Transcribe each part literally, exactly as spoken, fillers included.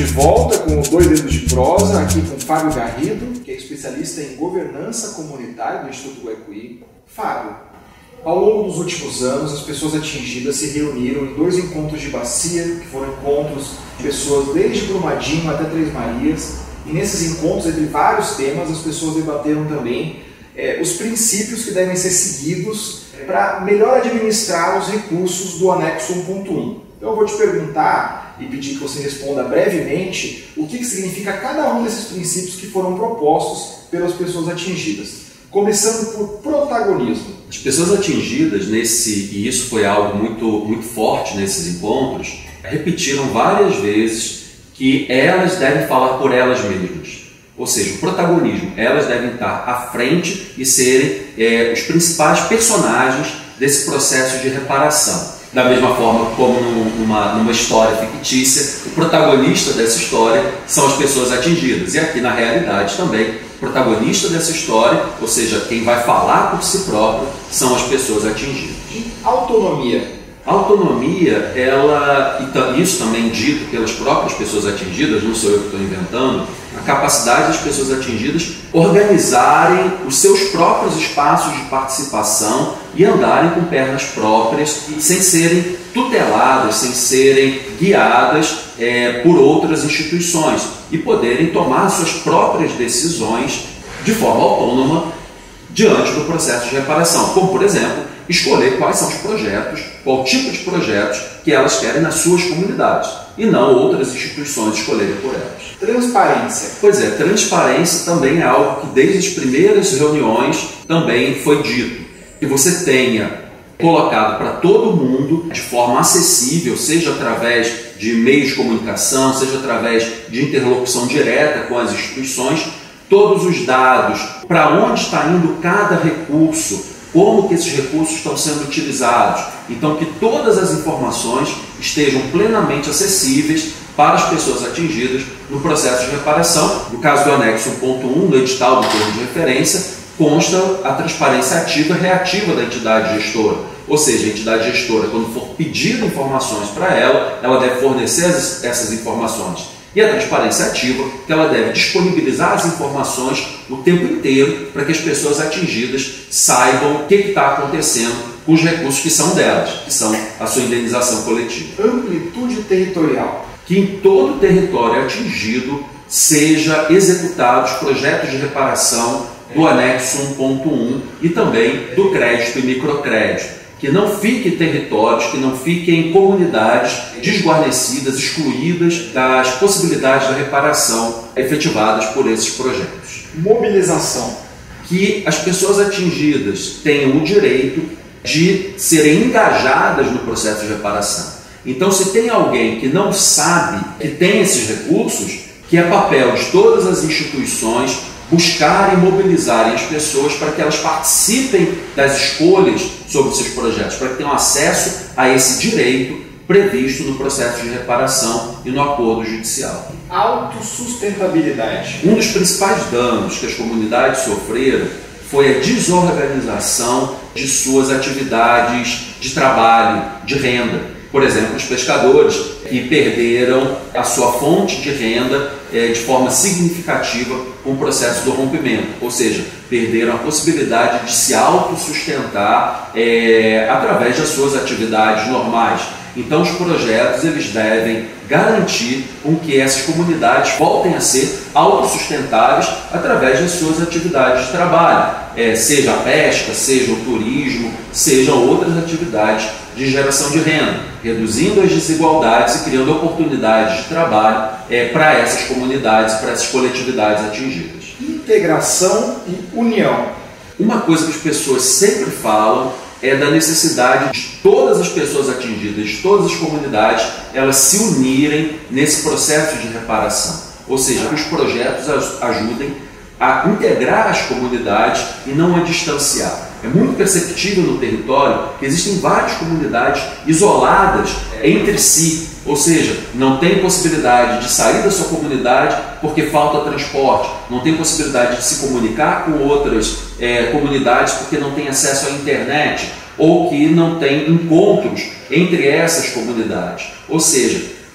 volta com o Dois Dedos de Prosa, aqui com Fábio Garrido, que é especialista em governança comunitária do Instituto Guaicuí. Fábio, ao longo dos últimos anos, as pessoas atingidas se reuniram em dois encontros de bacia, que foram encontros de pessoas desde Brumadinho até Três Marias, e nesses encontros, entre vários temas, as pessoas debateram também é, os princípios que devem ser seguidos para melhor administrar os recursos do anexo um ponto um. Então eu vou te perguntar e pedir que você responda brevemente o que, que significa cada um desses princípios que foram propostos pelas pessoas atingidas. Começando por protagonismo. As pessoas atingidas, nesse, e isso foi algo muito, muito forte nesses encontros, repetiram várias vezes que elas devem falar por elas mesmas. Ou seja, o protagonismo, elas devem estar à frente e serem é, os principais personagens desse processo de reparação. Da mesma forma como numa, numa história fictícia, o protagonista dessa história são as pessoas atingidas. E aqui na realidade também, o protagonista dessa história, ou seja, quem vai falar por si próprio, são as pessoas atingidas. E autonomia? A autonomia, ela, e isso também dito pelas próprias pessoas atingidas, não sou eu que estou inventando, a capacidade das pessoas atingidas organizarem os seus próprios espaços de participação e andarem com pernas próprias, sem serem tuteladas, sem serem guiadas é, por outras instituições e poderem tomar suas próprias decisões de forma autônoma diante do processo de reparação, como por exemplo, escolher quais são os projetos, qual tipo de projetos que elas querem nas suas comunidades e não outras instituições escolherem por elas. Transparência. Pois é, transparência também é algo que desde as primeiras reuniões também foi dito. Que você tenha colocado para todo mundo de forma acessível, seja através de meios de comunicação, seja através de interlocução direta com as instituições, todos os dados, para onde está indo cada recurso, como que esses recursos estão sendo utilizados. Então, que todas as informações estejam plenamente acessíveis para as pessoas atingidas no processo de reparação. No caso do anexo um ponto um, no edital do termo de referência, consta a transparência ativa e reativa da entidade gestora. Ou seja, a entidade gestora, quando for pedir informações para ela, ela deve fornecer essas informações. E a transparência ativa, que ela deve disponibilizar as informações o tempo inteiro para que as pessoas atingidas saibam o que está acontecendo com os recursos que são delas, que são a sua indenização coletiva. Amplitude territorial. Que em todo o território atingido seja executados projetos de reparação do anexo um ponto um e também do crédito e microcrédito. Que não fiquem territórios, que não fiquem comunidades desguarnecidas, excluídas das possibilidades da reparação efetivadas por esses projetos. Mobilização. Que as pessoas atingidas tenham o direito de serem engajadas no processo de reparação. Então, se tem alguém que não sabe que tem esses recursos, que é papel de todas as instituições buscarem e mobilizarem as pessoas para que elas participem das escolhas sobre seus projetos, para que tenham acesso a esse direito previsto no processo de reparação e no acordo judicial. Autossustentabilidade. Um dos principais danos que as comunidades sofreram foi a desorganização de suas atividades de trabalho, de renda. Por exemplo, os pescadores que perderam a sua fonte de renda é, de forma significativa com o processo do rompimento, ou seja, perderam a possibilidade de se autossustentar é, através das suas atividades normais. Então, os projetos eles devem garantir com que essas comunidades voltem a ser autossustentáveis através das suas atividades de trabalho, é, seja a pesca, seja o turismo, sejam outras atividades de geração de renda, reduzindo as desigualdades e criando oportunidades de trabalho é, para essas comunidades, para essas coletividades atingidas. Integração e união. Uma coisa que as pessoas sempre falam é da necessidade de todas as pessoas atingidas, de todas as comunidades, elas se unirem nesse processo de reparação. Ou seja, que os projetos ajudem a integrar as comunidades e não a distanciar. É muito perceptível no território que existem várias comunidades isoladas entre si, ou seja, não tem possibilidade de sair da sua comunidade porque falta transporte, não tem possibilidade de se comunicar com outras é, comunidades porque não tem acesso à internet, ou que não tem encontros entre essas comunidades. Ou seja,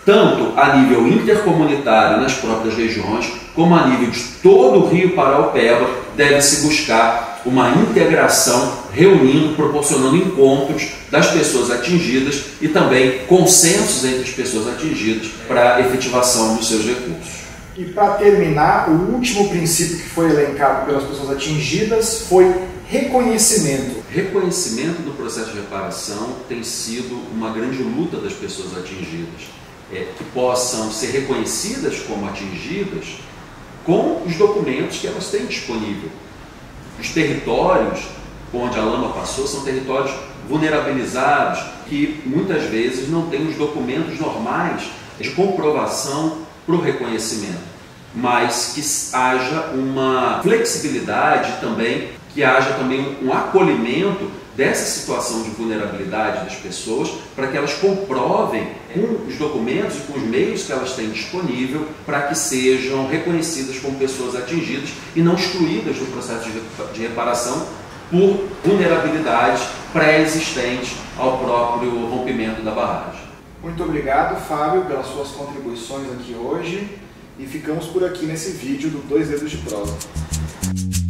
tanto a nível intercomunitário nas próprias regiões, como a nível de todo o Rio Paraopeba, deve-se buscar uma integração, reunindo, proporcionando encontros das pessoas atingidas e também consensos entre as pessoas atingidas para a efetivação dos seus recursos. E para terminar, o último princípio que foi elencado pelas pessoas atingidas foi reconhecimento. Reconhecimento do processo de reparação tem sido uma grande luta das pessoas atingidas, é, que possam ser reconhecidas como atingidas com os documentos que elas têm disponível. Os territórios onde a lama passou são territórios vulnerabilizados, que muitas vezes não têm os documentos normais de comprovação para o reconhecimento, mas que haja uma flexibilidade também, que haja também um acolhimento dessa situação de vulnerabilidade das pessoas, para que elas comprovem com os documentos e com os meios que elas têm disponível, para que sejam reconhecidas como pessoas atingidas e não excluídas do processo de reparação por vulnerabilidades pré-existentes ao próprio rompimento da barragem. Muito obrigado, Fábio, pelas suas contribuições aqui hoje, e ficamos por aqui nesse vídeo do Dois Dedos de Prosa.